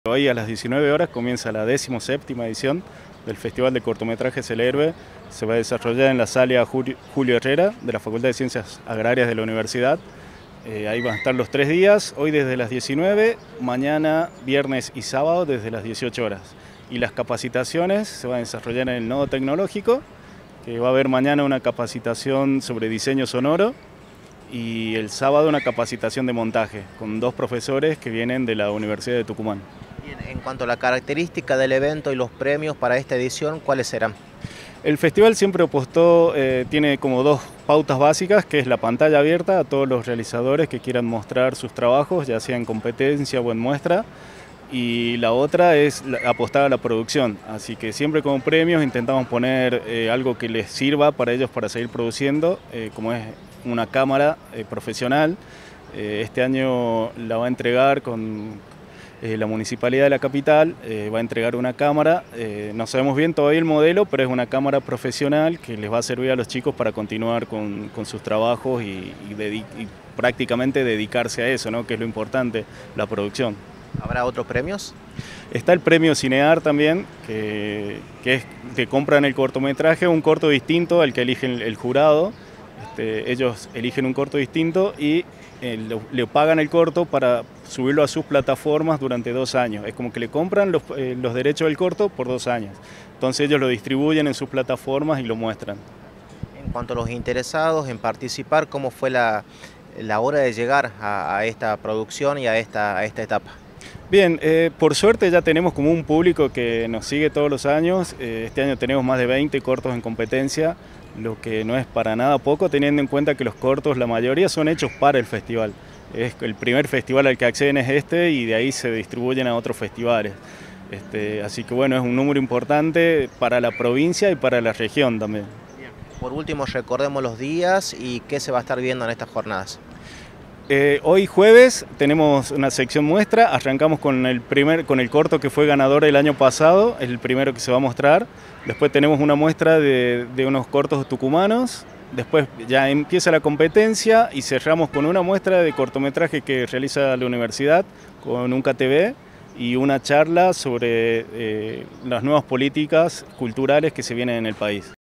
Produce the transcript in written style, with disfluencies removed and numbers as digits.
Hoy a las 19 horas comienza la 17ª edición del Festival de Cortometrajes El Héroe. Se va a desarrollar en la sala Julio Herrera de la Facultad de Ciencias Agrarias de la Universidad. Ahí van a estar los 3 días, hoy desde las 19, mañana, viernes y sábado desde las 18 horas. Y las capacitaciones se van a desarrollar en el Nodo Tecnológico, que va a haber mañana una capacitación sobre diseño sonoro y el sábado una capacitación de montaje con 2 profesores que vienen de la Universidad de Tucumán. Bien, en cuanto a la característica del evento y los premios para esta edición, ¿cuáles serán? El festival siempre apostó, tiene como 2 pautas básicas, que es la pantalla abierta a todos los realizadores que quieran mostrar sus trabajos, ya sea en competencia o en muestra, y la otra es apostar a la producción, así que siempre como premios intentamos poner algo que les sirva para ellos para seguir produciendo, como es una cámara profesional. Este año la va a entregar con la Municipalidad de la Capital, va a entregar una cámara, no sabemos bien todavía el modelo, pero es una cámara profesional que les va a servir a los chicos para continuar con sus trabajos y prácticamente dedicarse a eso, ¿no? Que es lo importante, la producción. ¿Habrá otros premios? Está el premio Cinear también, que compran el cortometraje, un corto distinto al que elige el jurado. Ellos eligen un corto distinto y le pagan el corto para subirlo a sus plataformas durante 2 años. Es como que le compran los derechos del corto por 2 años. Entonces ellos lo distribuyen en sus plataformas y lo muestran. En cuanto a los interesados en participar, ¿cómo fue la hora de llegar a esta producción y a esta etapa? Bien, por suerte ya tenemos como un público que nos sigue todos los años. Este año tenemos más de 20 cortos en competencia, lo que no es para nada poco, teniendo en cuenta que los cortos, la mayoría son hechos para el festival. El primer festival al que acceden es este y de ahí se distribuyen a otros festivales. Así que bueno, es un número importante para la provincia y para la región también. Por último, recordemos los días y qué se va a estar viendo en estas jornadas. Hoy jueves tenemos una sección muestra, arrancamos con el corto que fue ganador el año pasado, es el primero que se va a mostrar. Después tenemos una muestra de unos cortos tucumanos, después ya empieza la competencia y cerramos con una muestra de cortometraje que realiza la universidad con un KTV y una charla sobre las nuevas políticas culturales que se vienen en el país.